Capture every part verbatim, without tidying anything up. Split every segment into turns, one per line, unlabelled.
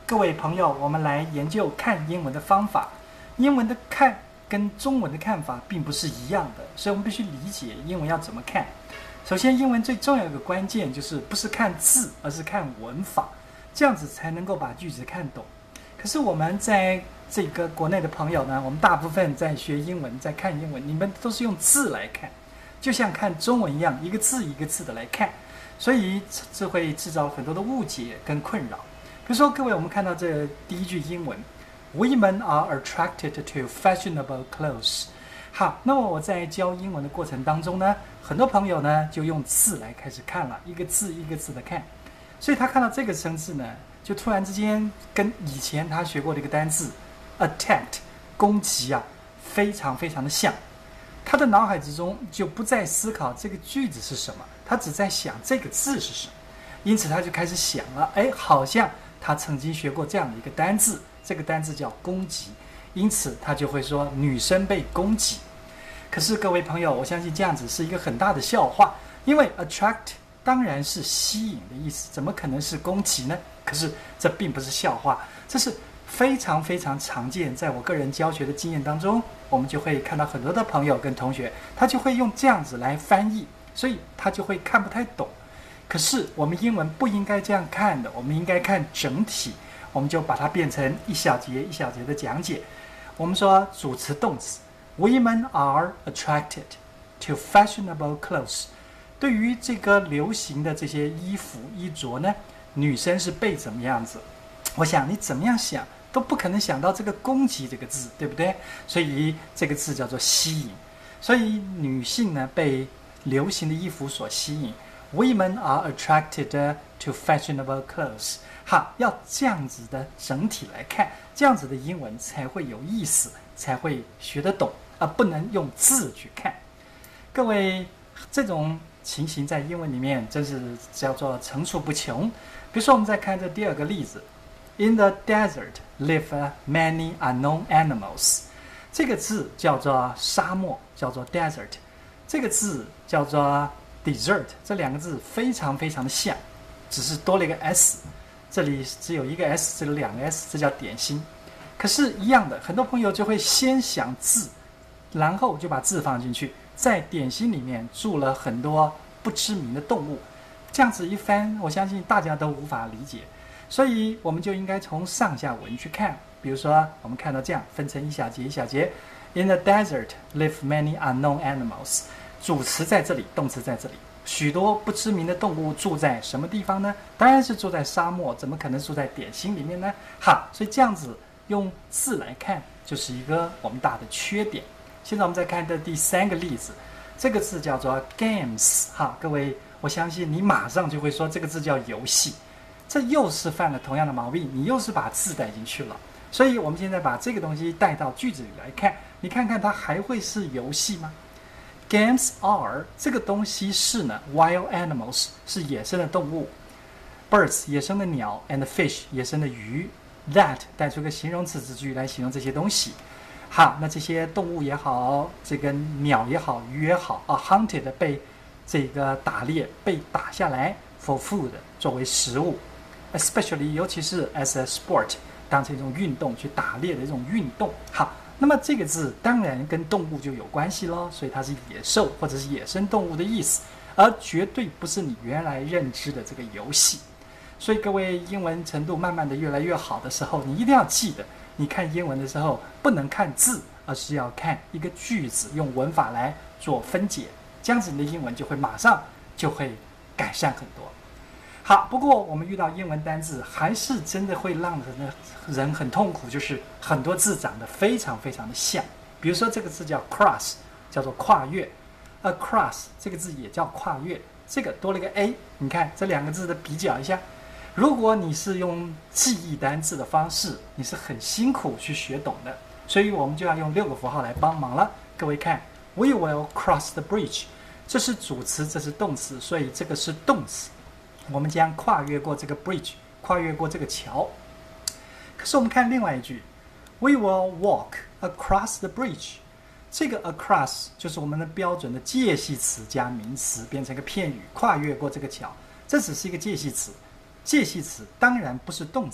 各位朋友，我们来研究看英文的方法。英文的看跟中文的看法并不是一样的，所以我们必须理解英文要怎么看。首先，英文最重要的一个关键就是不是看字，而是看文法，这样子才能够把句子看懂。可是我们在这个国内的朋友呢，我们大部分在学英文，在看英文，你们都是用字来看，就像看中文一样，一个字一个字的来看，所以这会制造很多的误解跟困扰。比如说，各位，我们看到这第一句英文 ，Women are attracted to fashionable clothes。好，那么我在教英文的过程当中呢，很多朋友呢就用字来开始看了，一个字一个字的看，所以他看到这个生字呢，就突然之间跟以前他学过的一个单字 attack 攻击啊，非常非常的像。他的脑海之中就不再思考这个句子是什么，他只在想这个字是什么，因此他就开始想了，哎，好像他曾经学过这样的一个单字，这个单字叫攻击，因此他就会说女生被攻击。可是各位朋友，我相信这样子是一个很大的笑话，因为 attract 当然是吸引的意思，怎么可能是攻击呢？可是这并不是笑话，这是非常非常常见，在我个人教学的经验当中，我们就会看到很多的朋友跟同学，他就会用这样子来翻译，所以他就会看不太懂。可是我们英文不应该这样看的，我们应该看整体，我们就把它变成一小节一小节的讲解。我们说主词动词 Women are attracted to fashionable clothes。 对于这个流行的这些衣服衣着呢，女生是被怎么样子？我想你怎么样想都不可能想到这个攻击这个字，对不对？所以这个字叫做吸引。所以女性呢被流行的衣服所吸引。Women are attracted to fashionable clothes。 好，要这样子的整体来看，这样子的英文才会有意思，才会学得懂，而不能用字去看。各位，这种情形在英文里面真是叫做层出不穷。比如说，我们再看这第二个例子 ，In the desert live many unknown animals。这个字叫做沙漠，叫做 desert。这个字叫做desert， 这两个字非常非常的像，只是多了一个 s， 这里只有一个 s， 这里两个 s， 这叫点心。可是，一样的，很多朋友就会先想字，然后就把字放进去，在点心里面住了很多不知名的动物，这样子一翻，我相信大家都无法理解。所以，我们就应该从上下文去看。比如说，我们看到这样分成一小节一小节 ，In the desert live many unknown animals。主词在这里，动词在这里。许多不知名的动物住在什么地方呢？当然是住在沙漠，怎么可能住在点心里面呢？好，所以这样子用字来看，就是一个我们大的缺点。现在我们再看这第三个例子，这个字叫做 games。好，各位，我相信你马上就会说这个字叫游戏，这又是犯了同样的毛病，你又是把字带进去了。所以我们现在把这个东西带到句子里来看，你看看它还会是游戏吗？Games are 这个东西是呢 ，wild animals 是野生的动物 ，birds 野生的鸟 ，and fish 野生的鱼 ，that 带出个形容词子句来形容这些东西。好，那这些动物也好，这个鸟也好，鱼也好啊 ，hunted 被这个打猎被打下来 for food 作为食物 ，especially 尤其是 as a sport 当成一种运动去打猎的一种运动。好。那么这个字当然跟动物就有关系咯，所以它是野兽或者是野生动物的意思，而绝对不是你原来认知的这个游戏。所以各位英文程度慢慢的越来越好的时候，你一定要记得，你看英文的时候不能看字，而是要看一个句子，用文法来做分解，这样子你的英文就会马上就会改善很多。好，不过我们遇到英文单字还是真的会让人人很痛苦，就是很多字长得非常非常的像。比如说这个字叫 cross， 叫做跨越 ，across 这个字也叫跨越，这个多了一个 a， 你看这两个字的比较一下。如果你是用记忆单字的方式，你是很辛苦去学懂的，所以我们就要用六个符号来帮忙了。各位看 ，we will cross the bridge， 这是主词，这是动词，所以这个是动词。我们将跨越过这个 bridge， 跨越过这个桥。可是我们看另外一句 ，We will walk across the bridge。这个 across 就是我们的标准的介系词加名词，变成一个片语，跨越过这个桥。这只是一个介系词，介系词当然不是动词，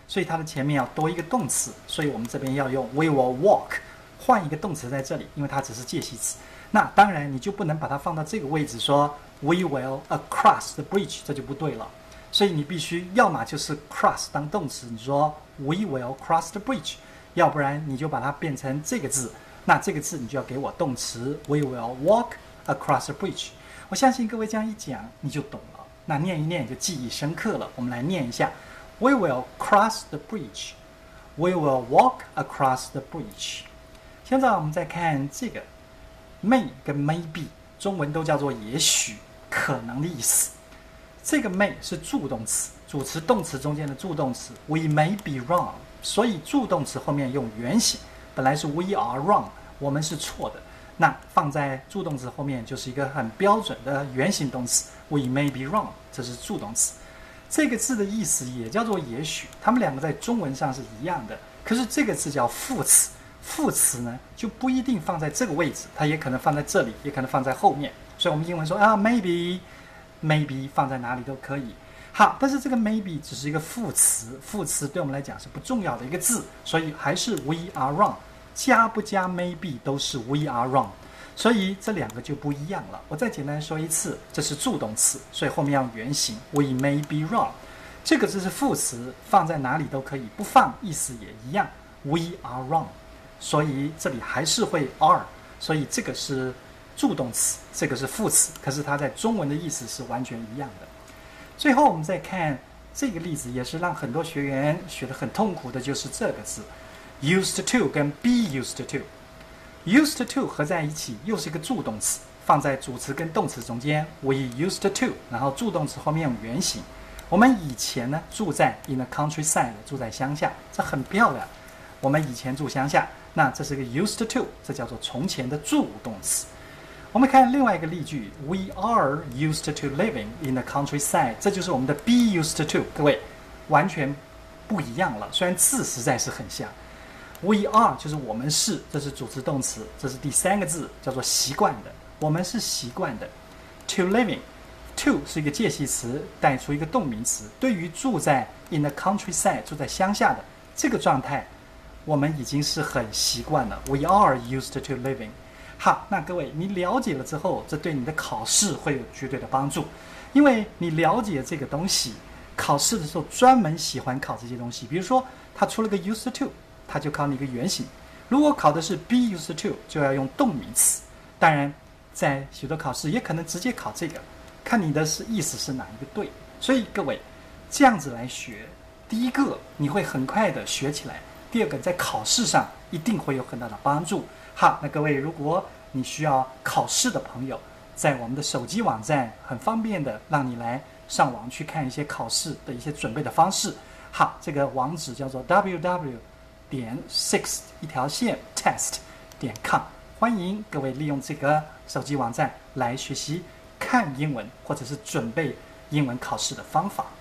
所以它的前面要多一个动词，所以我们这边要用 we will walk， 换一个动词在这里，因为它只是介系词。那当然你就不能把它放到这个位置说 we will across the bridge， 这就不对了。所以你必须要么就是 cross 当动词，你说 we will cross the bridge， 要不然你就把它变成这个字，那这个字你就要给我动词 we will walk across the bridge。 我相信各位这样一讲你就懂了，那念一念就记忆深刻了。我们来念一下 we will cross the bridge， we will walk across the bridge。 现在我们再看这个 may 跟 maybe， 中文都叫做也许、可能的意思。这个 may 是助动词，主词动词中间的助动词 we may be wrong， 所以助动词后面用原形，本来是 we are wrong， 我们是错的，那放在助动词后面就是一个很标准的原形动词 we may be wrong， 这是助动词。这个字的意思也叫做也许，它们两个在中文上是一样的，可是这个字叫副词，副词呢就不一定放在这个位置，它也可能放在这里，也可能放在后面，所以我们英文说啊 maybe maybe 放在哪里都可以。好，但是这个 maybe 只是一个副词，副词对我们来讲是不重要的一个字，所以还是 we are wrong， 加不加 maybe 都是 we are wrong， 所以这两个就不一样了。我再简单说一次，这是助动词，所以后面要原形 we may be wrong。 这个字是副词，放在哪里都可以，不放意思也一样 we are wrong， 所以这里还是会 are， 所以这个是助动词，这个是副词，可是它在中文的意思是完全一样的。最后我们再看这个例子，也是让很多学员学得很痛苦的，就是这个字 used to 跟 be used to。 used to 合在一起又是一个助动词，放在主词跟动词中间 we used to， 然后助动词后面用原形。我们以前呢住在 in the countryside， 住在乡下，这很漂亮，我们以前住乡下，那这是个 used to， 这叫做从前的助动词。我们看另外一个例句 we are used to living in the countryside， 这就是我们的 be used to， 各位完全不一样了，虽然字实在是很像。 we are 就是我们是，这是主词动词，这是第三个字叫做习惯的，我们是习惯的。 to living to 是一个介系词，带出一个动名词，对于住在 in the countryside 住在乡下的这个状态我们已经是很习惯了， we are used to living。好，那各位你了解了之后，这对你的考试会有绝对的帮助，因为你了解这个东西，考试的时候专门喜欢考这些东西。比如说他出了个 used to， 他就考你一个原形，如果考的是 be used to， 就要用动名词。当然在许多考试也可能直接考这个，看你的是意思是哪一个对。所以各位这样子来学，第一个你会很快的学起来，第二个在考试上一定会有很大的帮助。好，那各位如果你需要考试的朋友，在我们的手机网站很方便的让你来上网去看一些考试的一些准备的方式。好，这个网址叫做 double-u double-u double-u 点 six 一条线 test 点 com， 欢迎各位利用这个手机网站来学习看英文或者是准备英文考试的方法。